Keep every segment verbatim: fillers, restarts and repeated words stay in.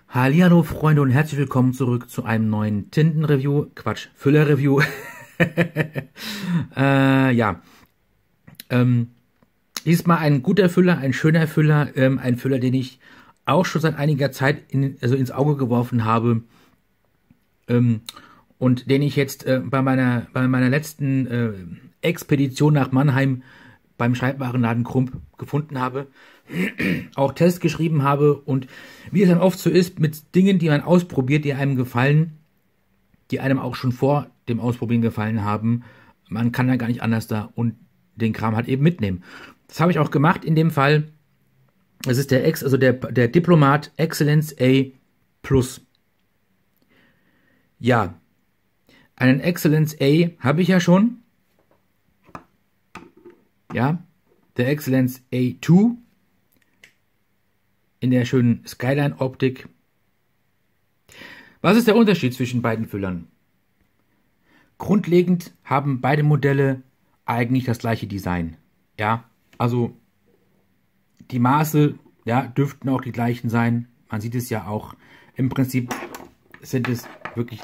Hallihallo Freunde und herzlich willkommen zurück zu einem neuen Tintenreview, Quatsch, Füller-Review. äh, ja, ähm, diesmal ein guter Füller, ein schöner Füller, ähm, ein Füller, den ich auch schon seit einiger Zeit in, also ins Auge geworfen habe ähm, und den ich jetzt äh, bei meiner bei meiner letzten äh, Expedition nach Mannheim beim Schreibwarenladen Krump gefunden habe, auch Tests geschrieben habe und wie es dann oft so ist mit Dingen, die man ausprobiert, die einem gefallen, die einem auch schon vor dem Ausprobieren gefallen haben, man kann da gar nicht anders da und den Kram halt eben mitnehmen. Das habe ich auch gemacht in dem Fall. Das ist der Ex, also der, der Diplomat Excellence A Plus. Ja, einen Excellence A habe ich ja schon. Ja, der Excellence A zwei in der schönen Skyline-Optik. Was ist der Unterschied zwischen beiden Füllern? Grundlegend haben beide Modelle eigentlich das gleiche Design. Ja, also die Maße, ja, dürften auch die gleichen sein. Man sieht es ja auch. Im Prinzip sind es wirklich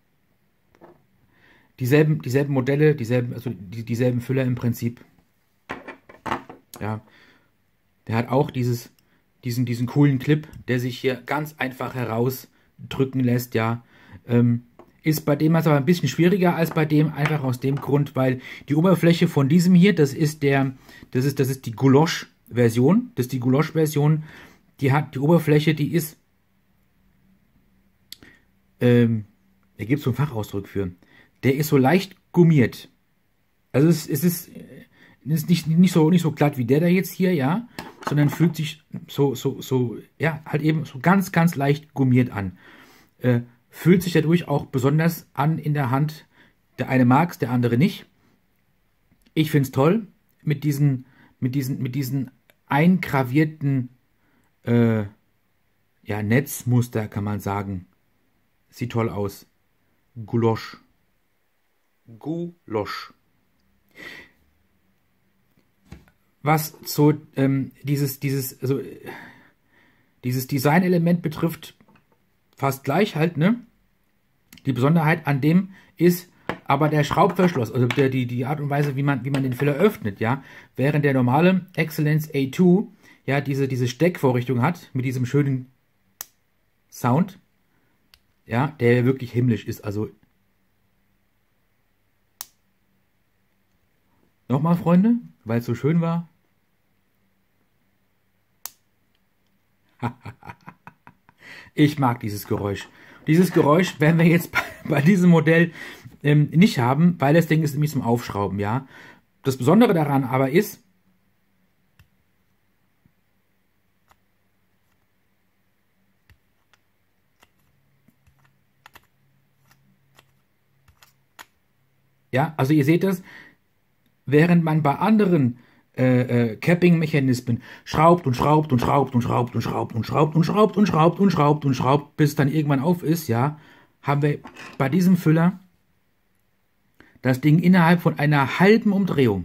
dieselben, dieselben Modelle, dieselben, also die, dieselben Füller im Prinzip. Ja, der hat auch dieses, diesen, diesen coolen Clip, der sich hier ganz einfach herausdrücken lässt, ja. Ähm, ist bei dem also aber ein bisschen schwieriger als bei dem, einfach aus dem Grund, weil die Oberfläche von diesem hier, das ist der, das ist, das ist die Gouloche-Version, das ist die Gouloche-Version, die hat die Oberfläche, die ist, ähm, da gibt es so einen Fachausdruck für, der ist so leicht gummiert. Also es, es ist, ist nicht, nicht, so, nicht so glatt wie der da jetzt hier, ja, sondern fühlt sich so, so, so, ja, halt eben so ganz, ganz leicht gummiert an. Äh, fühlt sich dadurch auch besonders an in der Hand. Der eine mag es, der andere nicht. Ich finde es toll mit diesen, mit diesen, mit diesen eingravierten äh, ja, Netzmuster, kann man sagen. Sieht toll aus. Gouloche. Gouloche. Was so ähm, dieses, dieses, also, dieses Designelement betrifft, fast gleich halt, ne? Die Besonderheit an dem ist aber der Schraubverschluss, also der, die, die Art und Weise, wie man, wie man den Füller öffnet, ja? Während der normale Excellence A zwei, ja, diese, diese Steckvorrichtung hat, mit diesem schönen Sound, ja, der wirklich himmlisch ist, also. Nochmal, Freunde, weil es so schön war. Ich mag dieses Geräusch. Dieses Geräusch werden wir jetzt bei, bei diesem Modell ähm, nicht haben, weil das Ding ist nämlich zum Aufschrauben, ja. Das Besondere daran aber ist, ja, also ihr seht das, während man bei anderen äh, äh, Capping-Mechanismen schraubt und schraubt und schraubt und schraubt und schraubt und schraubt und schraubt und schraubt und schraubt und schraubt, bis es dann irgendwann auf ist, ja, haben wir bei diesem Füller das Ding innerhalb von einer halben Umdrehung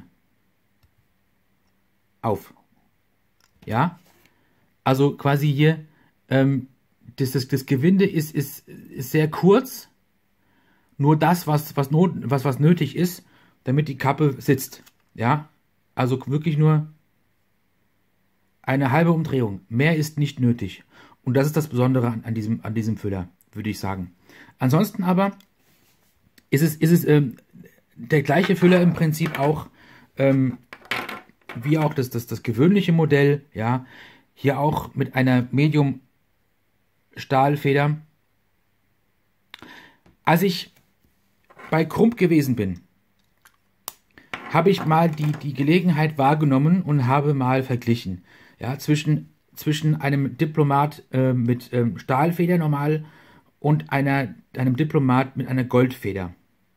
auf. Ja, also quasi hier, ähm, das, das, das Gewinde ist, ist, ist sehr kurz, nur das, was, was, not, was, was nötig ist, damit die Kappe sitzt. Ja, also wirklich nur eine halbe Umdrehung. Mehr ist nicht nötig. Und das ist das Besondere an, an, diesem, an diesem Füller, würde ich sagen. Ansonsten aber ist es, ist es ähm, der gleiche Füller im Prinzip auch, ähm, wie auch das, das, das gewöhnliche Modell. Ja, hier auch mit einer Medium Stahlfeder. Als ich bei Krump gewesen bin, habe ich mal die, die Gelegenheit wahrgenommen und habe mal verglichen. Ja, zwischen, zwischen einem Diplomat äh, mit ähm, Stahlfeder normal und einer, einem Diplomat mit einer Goldfeder.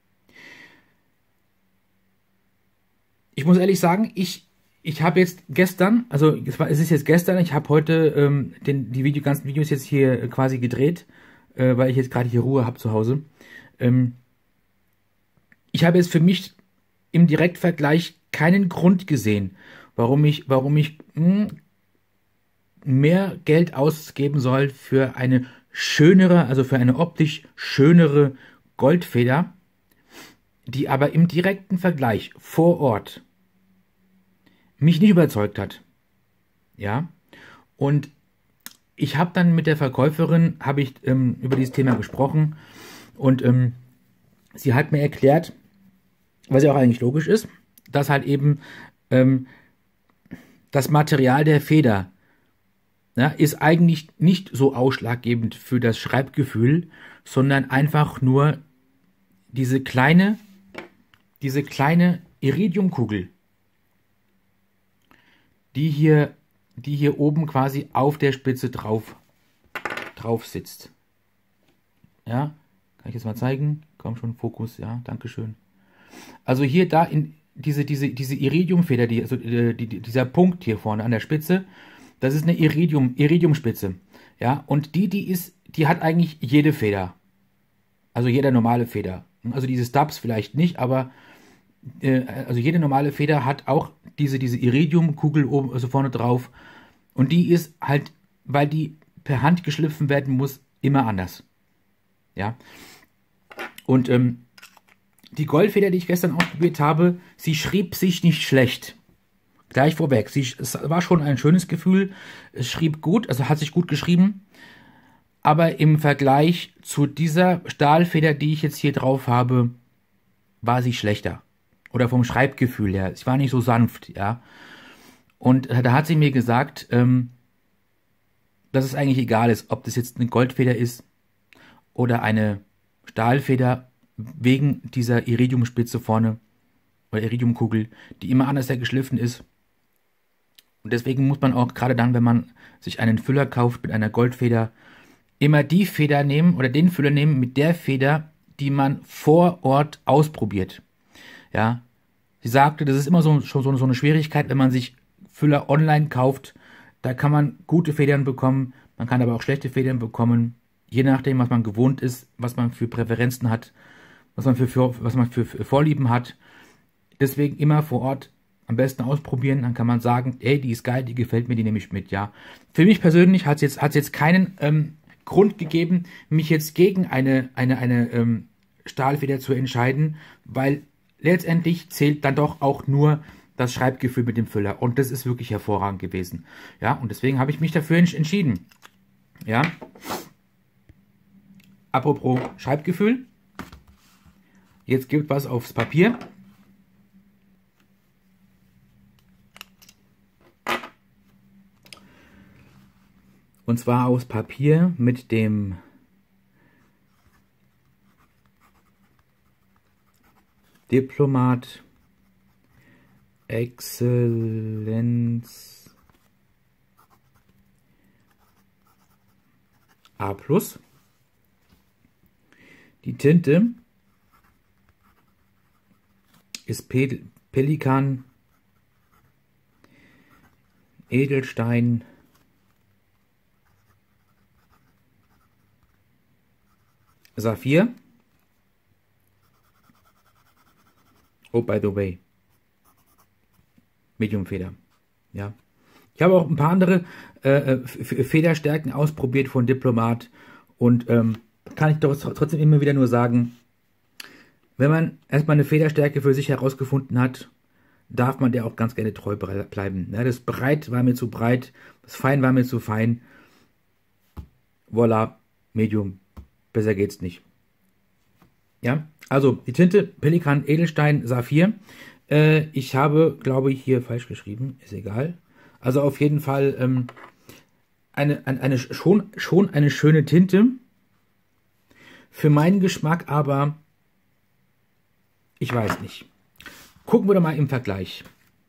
Ich muss ehrlich sagen, ich, ich habe jetzt gestern, also es, war, es ist jetzt gestern, ich habe heute ähm, den, die Video, ganzen Videos jetzt hier quasi gedreht, äh, weil ich jetzt gerade hier Ruhe habe zu Hause. Ähm, ich habe jetzt für mich im Direktvergleich keinen Grund gesehen, warum ich, warum ich mh, mehr Geld ausgeben soll für eine schönere, also für eine optisch schönere Goldfeder, die aber im direkten Vergleich vor Ort mich nicht überzeugt hat. Ja, und ich habe dann mit der Verkäuferin, habe ich ähm, über dieses Thema gesprochen und ähm, sie hat mir erklärt, was ja auch eigentlich logisch ist, dass halt eben ähm, das Material der Feder, ja, ist eigentlich nicht so ausschlaggebend für das Schreibgefühl, sondern einfach nur diese kleine, diese kleine Iridiumkugel, die hier, die hier oben quasi auf der Spitze drauf, drauf sitzt. Ja, kann ich jetzt mal zeigen? Komm schon, Fokus, ja, Dankeschön. Also hier da in diese, diese, diese Iridiumfeder, die, also die, die, dieser Punkt hier vorne an der Spitze, das ist eine Iridium, Iridiumspitze. Ja, und die, die ist, die hat eigentlich jede Feder. Also jede normale Feder. Also diese Stubs vielleicht nicht, aber äh, also jede normale Feder hat auch diese, diese Iridiumkugel oben, also vorne drauf. Und die ist halt, weil die per Hand geschliffen werden muss, immer anders. Ja. Und ähm, die Goldfeder, die ich gestern ausprobiert habe, sie schrieb sich nicht schlecht. Gleich vorweg. Sie, es war schon ein schönes Gefühl. Es schrieb gut, also hat sich gut geschrieben. Aber im Vergleich zu dieser Stahlfeder, die ich jetzt hier drauf habe, war sie schlechter. Oder vom Schreibgefühl her. Sie war nicht so sanft, ja. Und da hat sie mir gesagt, ähm, dass es eigentlich egal ist, ob das jetzt eine Goldfeder ist oder eine Stahlfeder, wegen dieser Iridiumspitze vorne oder Iridiumkugel, die immer anders geschliffen ist. Und deswegen muss man auch, gerade dann, wenn man sich einen Füller kauft mit einer Goldfeder, immer die Feder nehmen oder den Füller nehmen mit der Feder, die man vor Ort ausprobiert. Ja, sie sagte, das ist immer so, schon so, so eine Schwierigkeit, wenn man sich Füller online kauft. Da kann man gute Federn bekommen, man kann aber auch schlechte Federn bekommen, je nachdem, was man gewohnt ist, was man für Präferenzen hat, was man für, für, was man für, für Vorlieben hat. Deswegen immer vor Ort am besten ausprobieren, dann kann man sagen, ey, die ist geil, die gefällt mir, die nehme ich mit, ja. Für mich persönlich hat es jetzt, hat's jetzt keinen ähm, Grund gegeben, mich jetzt gegen eine, eine, eine ähm, Stahlfeder zu entscheiden, weil letztendlich zählt dann doch auch nur das Schreibgefühl mit dem Füller. Und das ist wirklich hervorragend gewesen. Ja, und deswegen habe ich mich dafür entschieden. Ja. Apropos Schreibgefühl. Jetzt gibt was aufs Papier. Und zwar aus Papier mit dem Diplomat Exzellenz A plus. Die Tinte ist Pe Pelikan Edelstein Saphir. Oh, by the way. Mediumfeder. Ja. Ich habe auch ein paar andere äh, Federstärken ausprobiert von Diplomat und ähm, kann ich doch trotzdem immer wieder nur sagen, wenn man erstmal eine Federstärke für sich herausgefunden hat, darf man der auch ganz gerne treu bleiben. Ja, das Breit war mir zu breit, das Fein war mir zu fein. Voila, Medium. Besser geht's nicht. Ja, also die Tinte Pelikan Edelstein Saphir. Äh, ich habe, glaube ich, hier falsch geschrieben. Ist egal. Also auf jeden Fall ähm, eine, eine, eine schon, schon eine schöne Tinte. Für meinen Geschmack aber, ich weiß nicht. Gucken wir doch mal im Vergleich.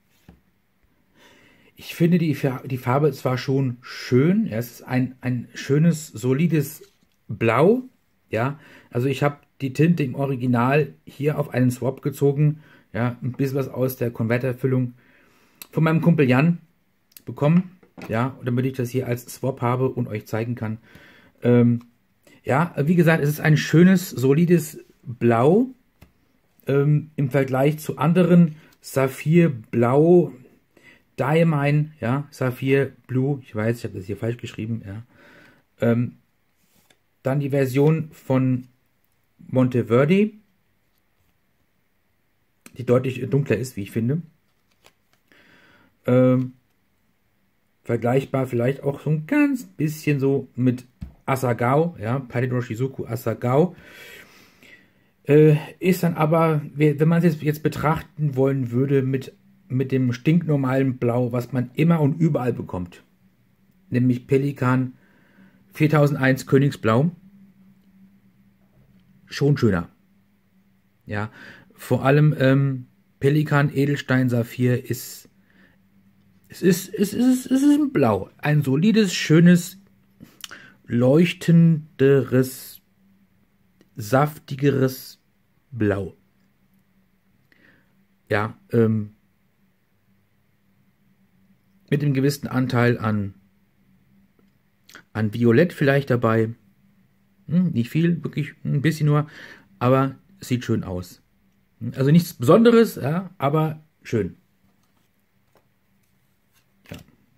Ich finde die, die Farbe zwar schon schön. Ja, es ist ein, ein schönes, solides Blau. Ja, also ich habe die Tinte im Original hier auf einen Swap gezogen. Ja, ein bisschen was aus der Konverterfüllung von meinem Kumpel Jan bekommen. Ja, damit ich das hier als Swap habe und euch zeigen kann. Ähm, ja, wie gesagt, es ist ein schönes, solides Blau. Ähm, im Vergleich zu anderen Saphir Blau Diamine, ja, Saphir Blue, ich weiß, ich habe das hier falsch geschrieben, ja. Ähm, Dann die Version von Monteverdi, die deutlich dunkler ist, wie ich finde. Ähm, vergleichbar vielleicht auch so ein ganz bisschen so mit Asagao, ja, Paidon Shizuku Asagao. Äh, ist dann aber, wenn man es jetzt, jetzt betrachten wollen würde, mit, mit dem stinknormalen Blau, was man immer und überall bekommt. Nämlich Pelikan viertausendeins Königsblau. Schon schöner. Ja, vor allem ähm, Pelikan Edelstein Saphir ist es ist, es ist, es ist ein Blau. Ein solides, schönes, leuchtenderes, saftigeres Blau. Ja, ähm, mit einem gewissen Anteil an, an Violett vielleicht dabei. Hm, nicht viel, wirklich ein bisschen nur, aber sieht schön aus. Also nichts Besonderes, ja, aber schön. Ja.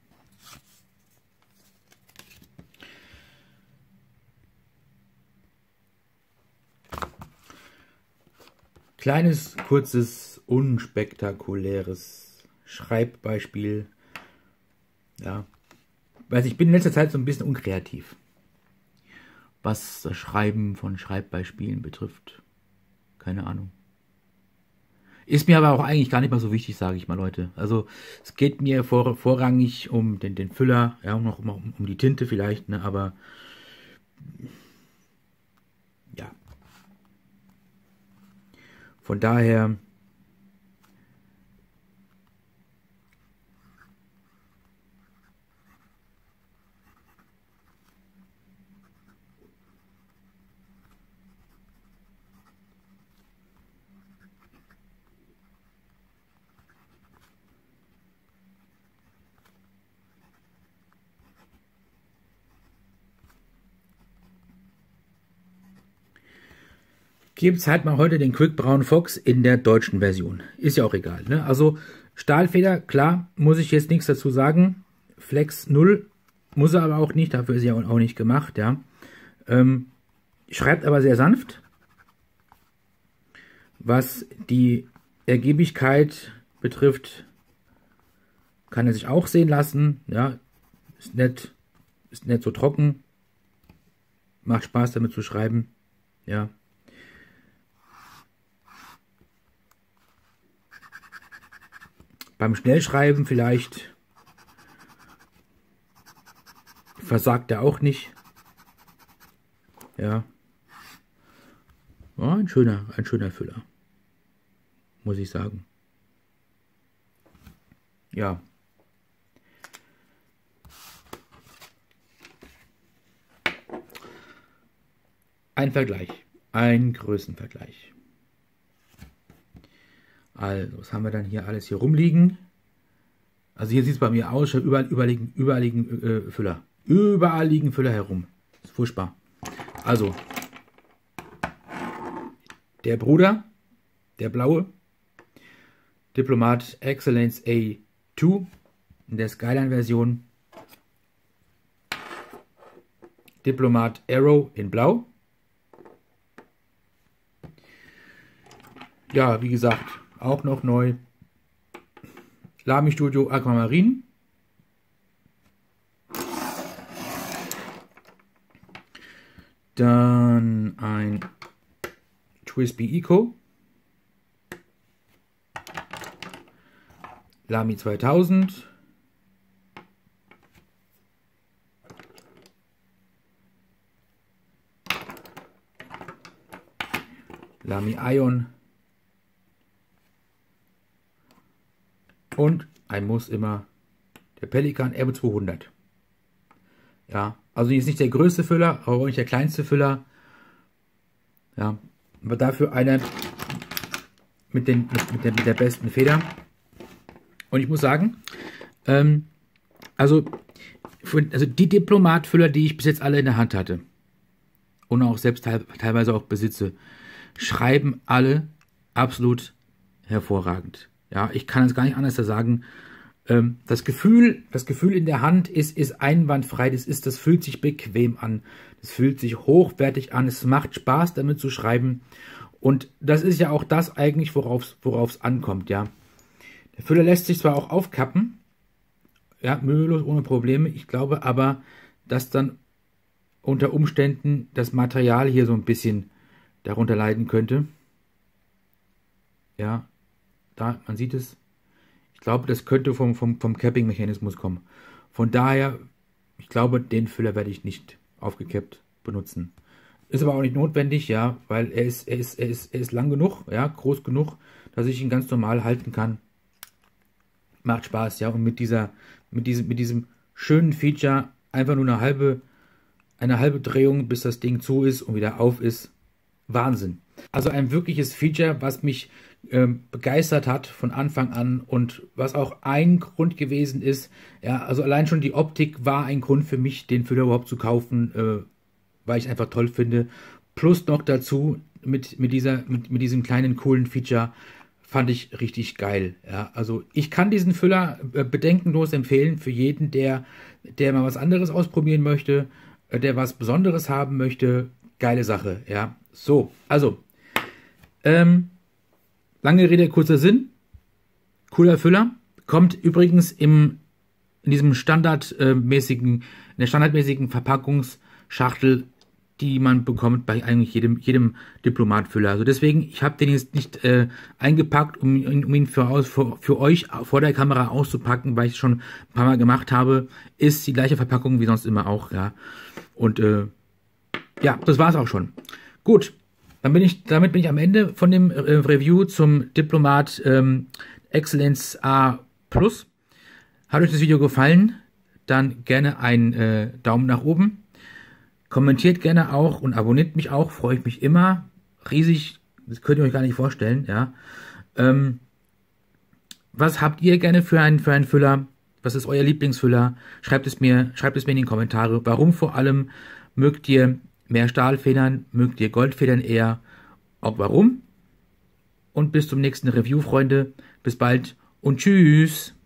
Kleines, kurzes, unspektakuläres Schreibbeispiel. Ja. Weiß ich bin in letzter Zeit so ein bisschen unkreativ, was das Schreiben von Schreibbeispielen betrifft. Keine Ahnung. Ist mir aber auch eigentlich gar nicht mal so wichtig, sage ich mal, Leute. Also es geht mir vor, vorrangig um den, den Füller, ja, auch noch um, um die Tinte vielleicht, ne, aber ja. Von daher gibt es halt mal heute den Quick Brown Fox in der deutschen Version. Ist ja auch egal, ne? Also Stahlfeder, klar, muss ich jetzt nichts dazu sagen. Flex null, muss er aber auch nicht, dafür ist er auch nicht gemacht, ja. Ähm, schreibt aber sehr sanft. Was die Ergiebigkeit betrifft, kann er sich auch sehen lassen, ja. Ist nett, ist nicht so trocken. Macht Spaß damit zu schreiben, ja. Beim Schnellschreiben vielleicht versagt er auch nicht. Ja. Ja, ein schöner, ein schöner Füller. Muss ich sagen. Ja. Ein Vergleich. Ein Größenvergleich. Also, was haben wir dann hier alles hier rumliegen? Also hier sieht es bei mir aus, schon überall, überall liegen, überall liegen äh, Füller. Überall liegen Füller herum. Das ist furchtbar. Also, der Bruder, der blaue, Diplomat Excellence A zwei in der Skyline-Version. Diplomat Arrow in blau. Ja, wie gesagt, auch noch neu. Lamy Studio Aquamarin. Dann ein Twisby Eco. Lamy zweitausend. Lamy Ion. Und ein Muss immer der Pelikan R zweihundert. Ja, also ist nicht der größte Füller, aber auch nicht der kleinste Füller. Ja, aber dafür einer mit, den, mit, mit, der, mit der besten Feder. Und ich muss sagen, ähm, also, für, also die Diplomat-Füller, die ich bis jetzt alle in der Hand hatte und auch selbst teil, teilweise auch besitze, schreiben alle absolut hervorragend. Ja, ich kann es gar nicht anders sagen. Ähm, das Gefühl, das Gefühl in der Hand ist, ist einwandfrei. Das ist, das fühlt sich bequem an. Das fühlt sich hochwertig an. Es macht Spaß, damit zu schreiben. Und das ist ja auch das eigentlich, worauf es ankommt, ja. Der Füller lässt sich zwar auch aufkappen, ja, mühelos, ohne Probleme. Ich glaube aber, dass dann unter Umständen das Material hier so ein bisschen darunter leiden könnte. Ja, da, man sieht es. Ich glaube, das könnte vom, vom, vom Capping-Mechanismus kommen. Von daher, ich glaube, den Füller werde ich nicht aufgekappt benutzen. Ist aber auch nicht notwendig, ja, weil er ist, er ist, er ist, er ist lang genug, ja, groß genug, dass ich ihn ganz normal halten kann. Macht Spaß, ja, und mit dieser, mit diesem, mit diesem schönen Feature einfach nur eine halbe, eine halbe Drehung, bis das Ding zu ist und wieder auf ist. Wahnsinn. Also ein wirkliches Feature, was mich ähm, begeistert hat von Anfang an und was auch ein Grund gewesen ist. Ja, also allein schon die Optik war ein Grund für mich, den Füller überhaupt zu kaufen, äh, weil ich es einfach toll finde. Plus noch dazu mit, mit, dieser, mit, mit diesem kleinen coolen Feature fand ich richtig geil. Ja, also ich kann diesen Füller äh, bedenkenlos empfehlen für jeden, der, der mal was anderes ausprobieren möchte, äh, der was Besonderes haben möchte. Geile Sache, ja. So, also, ähm, lange Rede, kurzer Sinn. Cooler Füller. Kommt übrigens im, in diesem standardmäßigen, in der standardmäßigen Verpackungsschachtel, die man bekommt bei eigentlich jedem, jedem Diplomatfüller. Also deswegen, ich habe den jetzt nicht äh, eingepackt, um, um ihn für, für, für euch vor der Kamera auszupacken, weil ich es schon ein paar Mal gemacht habe. Ist die gleiche Verpackung wie sonst immer auch, ja. Und äh, ja, das war's auch schon. Gut, dann bin ich, damit bin ich am Ende von dem äh, Review zum Diplomat ähm, Excellence A Plus. Hat euch das Video gefallen? Dann gerne einen äh, Daumen nach oben. Kommentiert gerne auch und abonniert mich auch, freue ich mich immer. Riesig, das könnt ihr euch gar nicht vorstellen, ja. Ähm, was habt ihr gerne für einen, für einen Füller? Was ist euer Lieblingsfüller? Schreibt es mir, schreibt es mir in die Kommentare. Warum vor allem? Mögt ihr mehr Stahlfedern? Mögt ihr Goldfedern eher? Auch warum? Und bis zum nächsten Review, Freunde. Bis bald und tschüss.